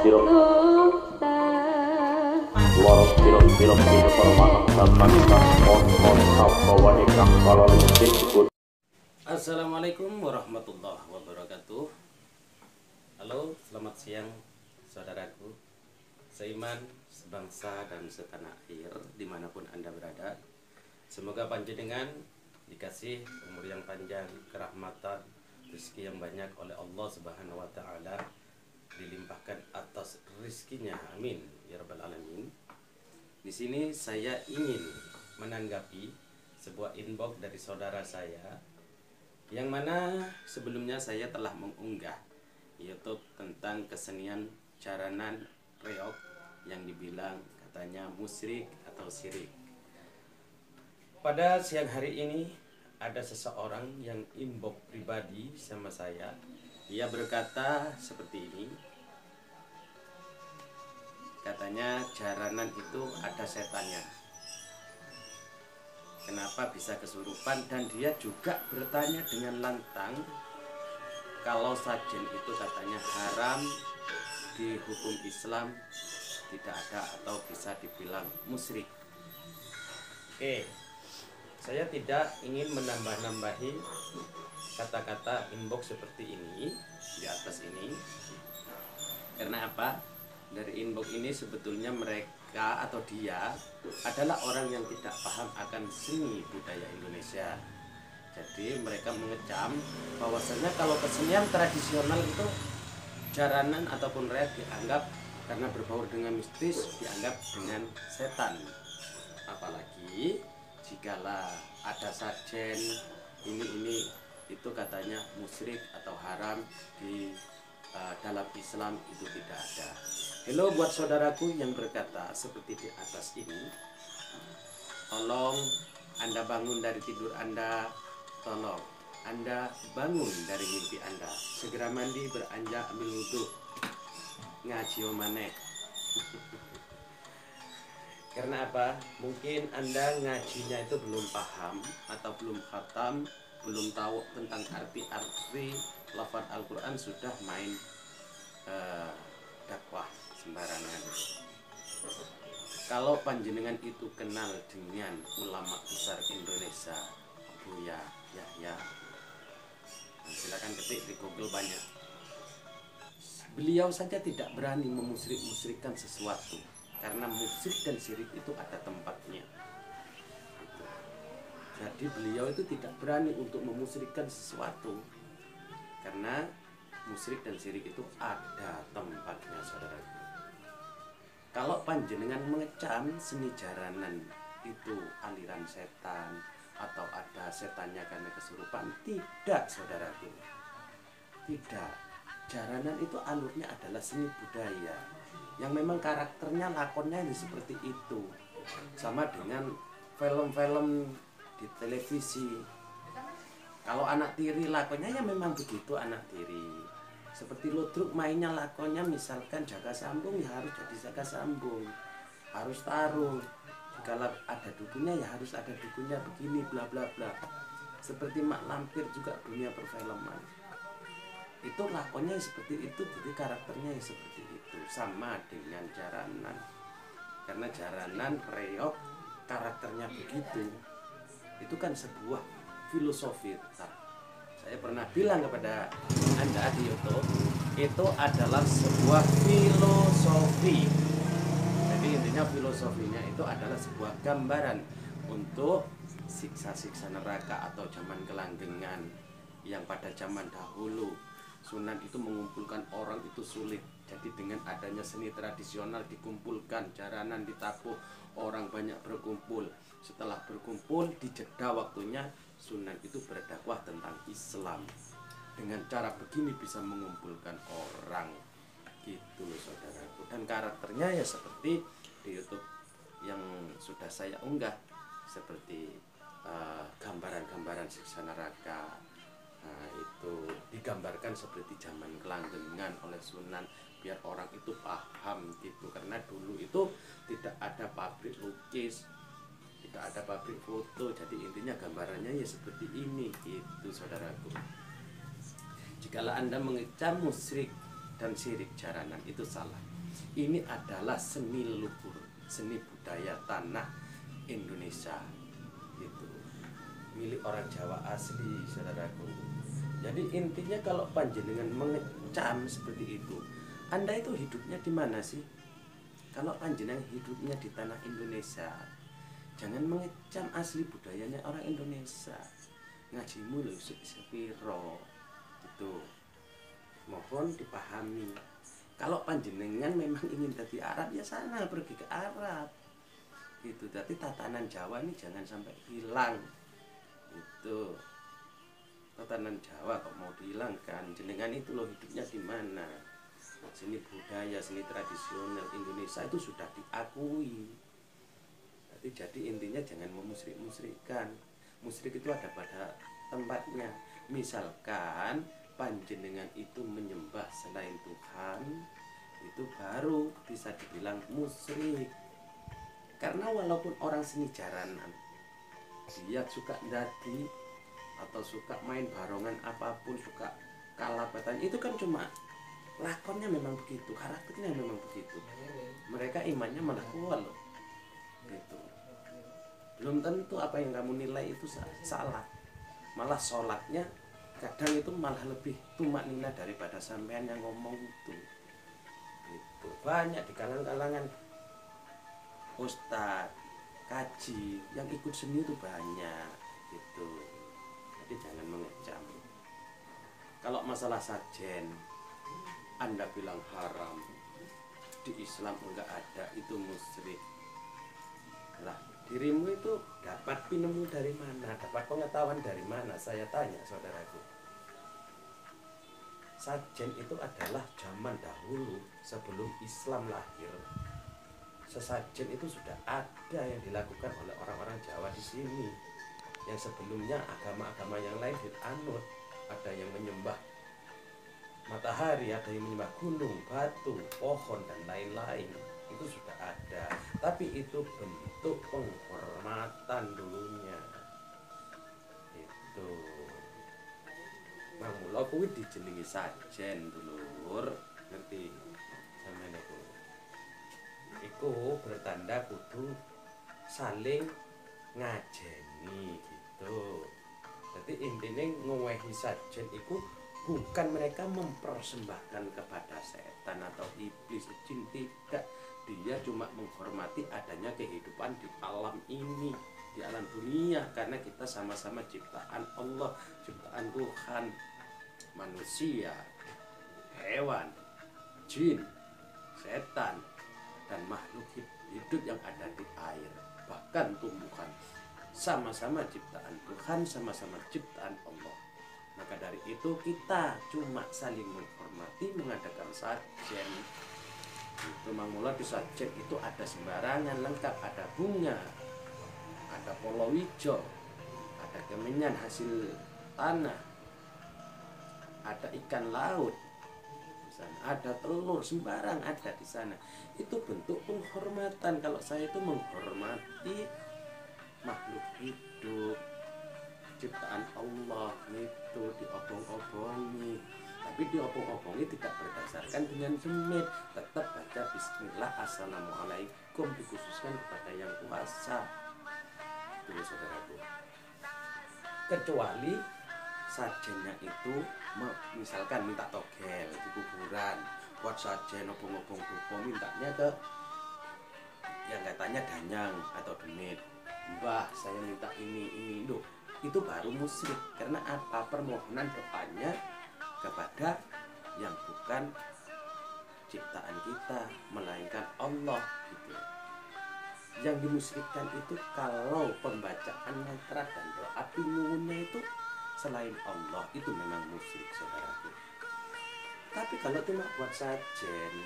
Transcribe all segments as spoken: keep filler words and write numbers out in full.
Assalamualaikum warahmatullahi wabarakatuh. Halo, selamat siang saudaraku seiman, sebangsa dan setanah air dimanapun Anda berada. Semoga panjenengan dikasih umur yang panjang, kerahmatan, rezeki yang banyak oleh Allah Subhanahu wa taala, dilimpahkan atas rezekinya, amin ya rabbal alamin. Di sini saya ingin menanggapi sebuah inbox dari saudara saya, yang mana sebelumnya saya telah mengunggah YouTube tentang kesenian jaranan reog yang dibilang katanya musyrik atau syirik. Pada siang hari ini ada seseorang yang inbox pribadi sama saya. Ia berkata seperti ini, katanya jaranan itu ada setannya. Kenapa bisa kesurupan? Dan dia juga bertanya dengan lantang, kalau sajen itu katanya haram di hukum Islam, tidak ada atau bisa dibilang musyrik. Oke, saya tidak ingin menambah-nambahi kata-kata inbox seperti ini di atas ini. Karena apa? Dari inbox ini sebetulnya mereka atau dia adalah orang yang tidak paham akan seni budaya Indonesia. Jadi mereka mengecam bahwasanya kalau kesenian tradisional itu jaranan ataupun reog dianggap karena berbaur dengan mistis, dianggap dengan setan. Apalagi jikalau ada sajen ini ini itu katanya musyrik atau haram di uh, dalam Islam, itu tidak ada. Hello buat saudaraku yang berkata seperti di atas ini, tolong Anda bangun dari tidur Anda, tolong Anda bangun dari mimpi Anda, segera mandi, beranjak, ambil wudhu, ngaji maneh. Karena apa? Mungkin Anda ngajinya itu belum paham atau belum khatam, belum tahu tentang arti-arti lafaz Al-Quran, sudah main uh, dakwah sembarangan. Kalau panjenengan itu kenal dengan ulama besar Indonesia, Buya Yahya, nah, silakan ketik di Google banyak. Beliau saja tidak berani memusyrik-musyrikkan sesuatu, karena musyrik dan syirik itu ada tempatnya. Gitu. Jadi beliau itu tidak berani untuk memusyrikkan sesuatu, karena musyrik dan syirik itu ada tempatnya, saudara. Kalau panjenengan mengecam seni jaranan itu aliran setan atau ada setannya karena kesurupan, tidak, saudaraku. Tidak. Jaranan itu alurnya adalah seni budaya yang memang karakternya, lakonnya ini seperti itu. Sama dengan film-film di televisi. Kalau anak tiri lakonnya ya memang begitu, anak tiri. Seperti ludruk mainnya lakonnya misalkan jaga sambung, ya harus jadi jaga sambung, harus taruh. Kalau ada dukunya ya harus ada dukunya begini, bla bla bla. Seperti Mak Lampir juga dunia perfilman. Itu lakonnya seperti itu, jadi karakternya seperti itu. Sama dengan jaranan, karena jaranan reog karakternya begitu. Itu kan sebuah filosofi. Saya pernah bilang kepada Anda di YouTube, itu adalah sebuah filosofi. Jadi intinya filosofinya itu adalah sebuah gambaran untuk siksa-siksa neraka atau zaman kelanggengan, yang pada zaman dahulu Sunan itu mengumpulkan orang itu sulit. Jadi dengan adanya seni tradisional dikumpulkan, jaranan ditabuh, orang banyak berkumpul. Setelah berkumpul, di jeda waktunya Sunan itu berdakwah tentang Islam. Dengan cara begini bisa mengumpulkan orang, gitu loh saudaraku. Dan karakternya ya seperti di YouTube yang sudah saya unggah, seperti uh, gambaran-gambaran siksa neraka. Nah, itu digambarkan seperti zaman kelanggengan oleh Sunan, biar orang itu paham gitu. Karena dulu itu tidak ada pabrik lukis, tidak ada pabrik foto, jadi intinya gambarannya ya seperti ini gitu, saudaraku. Jikalau Anda mengecam musyrik dan syirik jaranan itu salah. Ini adalah seni leluhur, seni budaya tanah Indonesia, itu milik orang Jawa asli, saudaraku. Jadi intinya kalau panjenengan mengecam seperti itu, Anda itu hidupnya di mana sih? Kalau panjenengan hidupnya di tanah Indonesia, jangan mengecam asli budayanya orang Indonesia. Ngajimu lho sepiro itu, mohon dipahami. Kalau panjenengan memang ingin jadi Arab, ya sana pergi ke Arab itu. Tapi tatanan Jawa ini jangan sampai hilang itu. Tatanan Jawa kok mau dihilangkan? Jenengan itu loh hidupnya di mana? Seni budaya, seni tradisional Indonesia itu sudah diakui. Jadi, jadi intinya jangan memusyrik-musyrikkan. Musyrik itu ada pada tempatnya. Misalkan panjenengan itu menyembah selain Tuhan, itu baru bisa dibilang musyrik. Karena walaupun orang seni jaranan, dia suka dadi atau suka main barongan apapun, suka kalapatan, itu kan cuma lakonnya memang begitu, karakternya memang begitu. Mereka imannya malah kuat loh gitu. Belum tentu apa yang kamu nilai itu salah. Malah sholatnya kadang itu malah lebih tumak nina daripada sampean yang ngomong itu. Itu banyak di kalangan-kalangan ustadz, kaji yang ikut seni itu banyak gitu. Jadi jangan mengecam. Kalau masalah sajen, Anda bilang haram, di Islam enggak ada, itu musyrik. Lah, dirimu itu dapat pinemu dari mana? Dapat pengetahuan dari mana? Saya tanya saudaraku. Sajen itu adalah zaman dahulu sebelum Islam lahir. Sesajen itu sudah ada yang dilakukan oleh orang-orang Jawa di sini. Yang sebelumnya agama-agama yang lain dianut. Ada yang menyembah matahari, ada yang menyembah gunung, batu, pohon, dan lain-lain. Itu sudah ada. Tapi itu bentuk penghormatan dulunya. Itu Mang mula kuwi dijenengi sajen dulur, ngerti sampeyan iku. Iku bertanda kudu saling ngajeni gitu. Jadi intinya ngowehi sajen iku bukan mereka mempersembahkan kepada setan atau iblis, jin, tidak. Dia cuma menghormati adanya kehidupan di alam ini, di alam dunia, karena kita sama-sama ciptaan Allah, ciptaan Tuhan. Manusia, hewan, jin, setan, dan makhluk hidup yang ada di air, bahkan tumbuhan, sama-sama ciptaan Tuhan, sama-sama ciptaan Allah. Maka dari itu kita cuma saling menghormati, mengadakan sajen. Itu mangmula di sajen itu ada sembarangan lengkap, ada bunga, ada polowijo, ada kemenyan hasil tanah, ada ikan laut, ada telur, sembarang ada di sana. Itu bentuk penghormatan. Kalau saya itu menghormati makhluk hidup, ciptaan Allah, itu diobong-obongi. Tapi diobong-obongi tidak berdasarkan dengan semit, tetap baca bismillah, assalamualaikum, dikhususkan kepada yang kuasa. Itu saudaraku. Kecuali sajennya itu misalkan minta togel di kuburan, buat sajen obong-obong dupa, mintanya ke yang katanya danyang atau demit, mbah saya minta ini ini loh, itu baru musyrik. Karena apa? Permohonan doanya kepada yang bukan ciptaan kita, melainkan Allah gitu. Yang dimusyrikkan itu kalau pembacaan mantra dan doa pinyuwunnya itu selain Allah, itu memang musyrik saudaraku. Tapi kalau cuma buat sajen,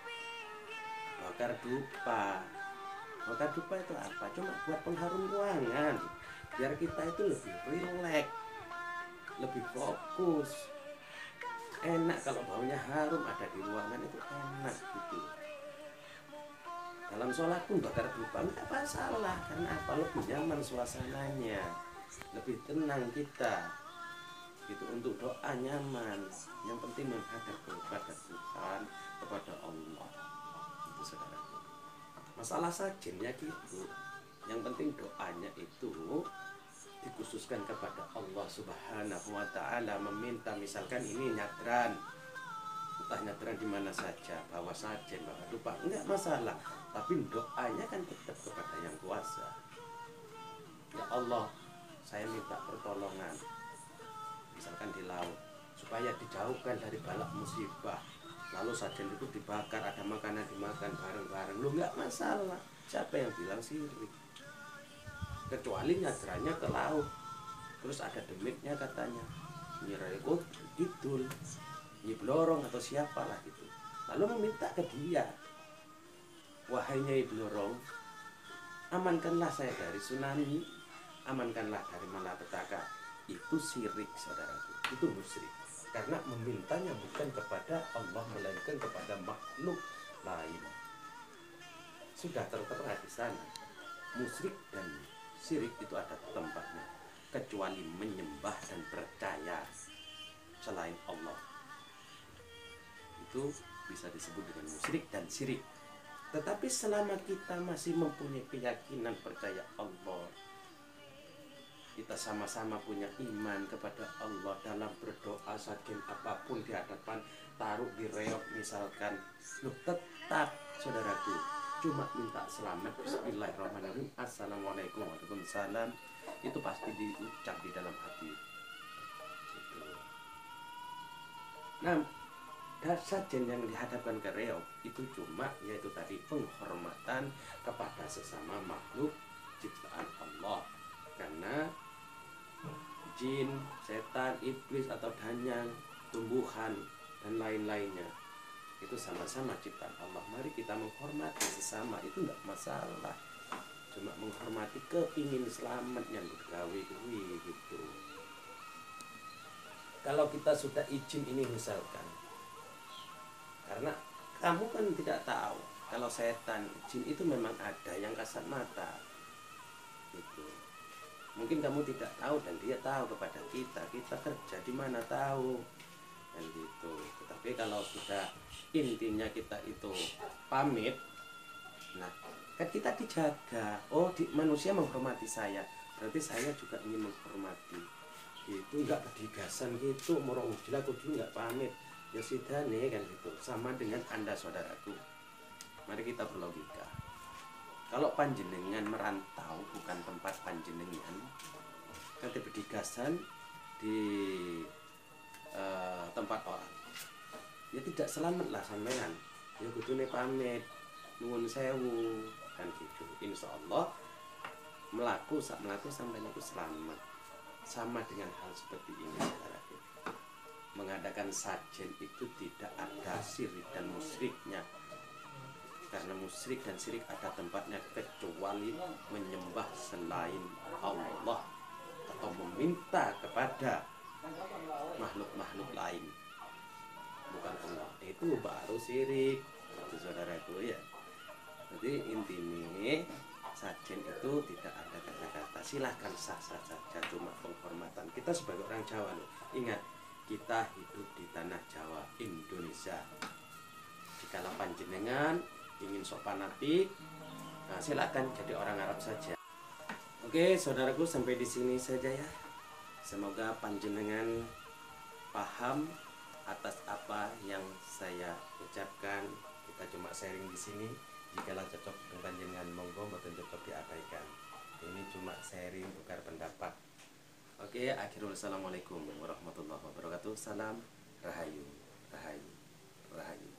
bakar dupa, bakar dupa itu apa? Cuma buat pengharum ruangan, biar kita itu lebih rileks, lebih fokus. Enak kalau baunya harum ada di ruangan, itu enak gitu. Dalam sholat pun bakar dupa nggak masalah, karena apa? Lebih nyaman suasananya, lebih tenang kita. Itu untuk doa nyaman. Yang penting menghadap kepada Tuhan. kepada Allah. Itu saudaraku. Masalah sajennya gitu. Yang penting doanya itu dikhususkan kepada Allah Subhanahu wa taala, meminta misalkan ini nyadran, entah nyadran di mana saja, bawa sajen, bawa dupa, enggak masalah, tapi doanya kan tetap kepada yang kuasa. Ya Allah, saya minta pertolongan misalkan di laut supaya dijauhkan dari balak musibah, lalu sajen itu dibakar, ada makanan dimakan bareng-bareng, lu enggak masalah. Siapa yang bilang sirik? Kecuali nyadrannya ke laut, terus ada demitnya katanya, Nyi oh Kidul, Nyi Blorong atau siapalah gitu, lalu meminta ke dia, wahai Nyai Blorong, amankanlah saya dari tsunami, amankanlah dari malapetaka. Itu sirik saudaraku, itu musyrik, karena memintanya bukan kepada Allah melainkan kepada makhluk lain. Sudah tertera di sana, musyrik dan syirik itu ada tempatnya, kecuali menyembah dan percaya selain Allah. Itu bisa disebut dengan musyrik dan syirik. Tetapi selama kita masih mempunyai keyakinan percaya Allah, kita sama-sama punya iman kepada Allah, dalam berdoa sajen apapun di hadapan, taruh di reok misalkan, loh tetap saudaraku cuma minta selamat, bismillahirrahmanirrahim, assalamualaikum warahmatullahi wabarakatuh, itu pasti diucap di dalam hati gitu. Nah, sajen yang dihadapkan ke reog itu cuma yaitu tadi penghormatan kepada sesama makhluk ciptaan Allah, karena jin, setan, iblis atau danyang, tumbuhan dan lain-lainnya itu sama-sama ciptaan Allah. Mari kita menghormati sesama, itu enggak masalah. Cuma menghormati kepingin selamat yang bergawe gitu. Kalau kita sudah izin ini misalkan, karena kamu kan tidak tahu kalau setan, jin itu memang ada yang kasat mata gitu. Mungkin kamu tidak tahu dan dia tahu kepada kita, kita kerja di mana tahu kan gitu. Tetapi kalau sudah intinya kita itu pamit, nah kan kita dijaga. Oh, di, manusia menghormati saya, berarti saya juga ingin menghormati. Itu enggak kedigasan gitu, morong jelek kudu enggak pamit. Ya sudah nih kan gitu. Sama dengan Anda saudaraku. Mari kita berlogika. Kalau panjenengan merantau bukan tempat panjenengan, kan bedigasan di uh, tempat orang, ya tidak selamat lah sampean. Ya kudune pamit, nuwun sewu kan gitu. Insya Allah melaku sak melaku sampean itu selamat. Sama dengan hal seperti ini saudaraku. Mengadakan sajen itu tidak ada syirik dan musyriknya, karena musyrik dan syirik ada tempatnya kecuali menyembah selain Allah atau meminta kepada makhluk-makhluk lain bukan Allah, itu baru syirik itu saudaraku ya. Jadi intinya sajen itu tidak ada kata-kata, silahkan sah-sah saja, cuma penghormatan. Kita sebagai orang Jawa loh, ingat kita hidup di tanah Jawa Indonesia. Jikalau panjenengan ingin sok fanatik, nah silakan jadi orang Arab saja. Oke saudaraku, sampai di sini saja ya. Semoga panjenengan paham atas apa yang saya ucapkan. Kita cuma sharing di sini. Jikalau cocok dengan panjenengan monggo, mboten cocok diabaikan. Ini cuma sharing, tukar pendapat. Oke, akhirul assalamualaikum warahmatullahi wabarakatuh. Salam rahayu, rahayu, rahayu.